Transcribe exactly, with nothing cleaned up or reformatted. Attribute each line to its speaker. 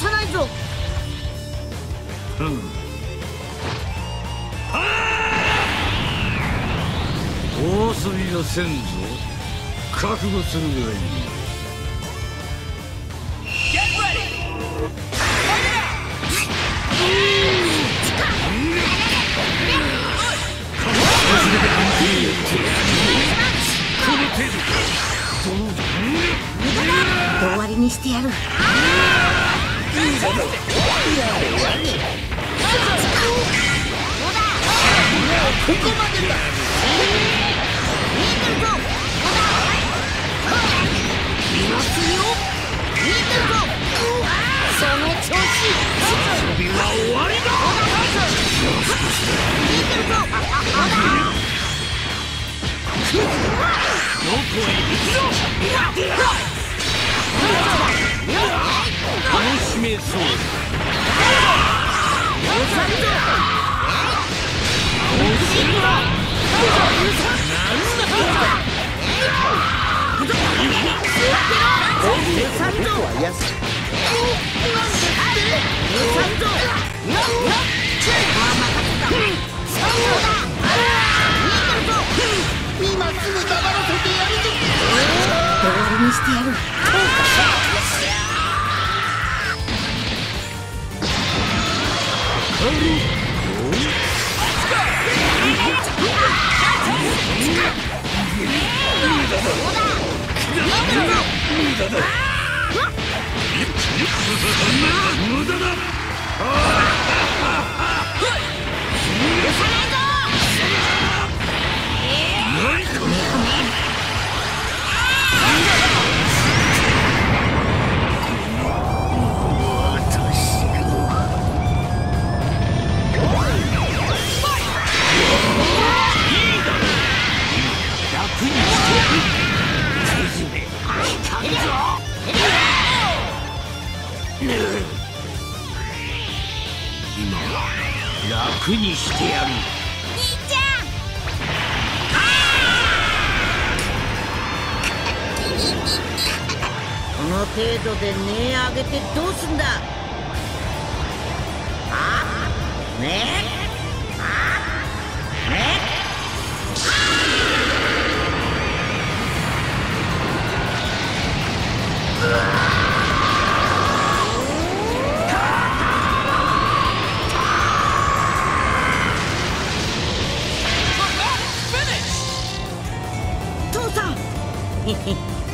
Speaker 1: さないぞ。
Speaker 2: うん。大遊びはせんぞ。覚悟するがいい。
Speaker 1: 終わりにしてやる。ここまでだ。見てるぞ。見ますよ。見てるぞ。その調子。遊びは終わりだ。見てるぞ。どこへ行くぞ。楽しめそう。今すぐ黙らせてやるぞ。終わりにしてやる。無駄だ。楽にしてやる。兄ちゃん。この程度で値上げてどうすんだ。あねあね父さん